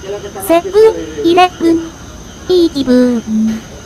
セブンイレブン、いい気分。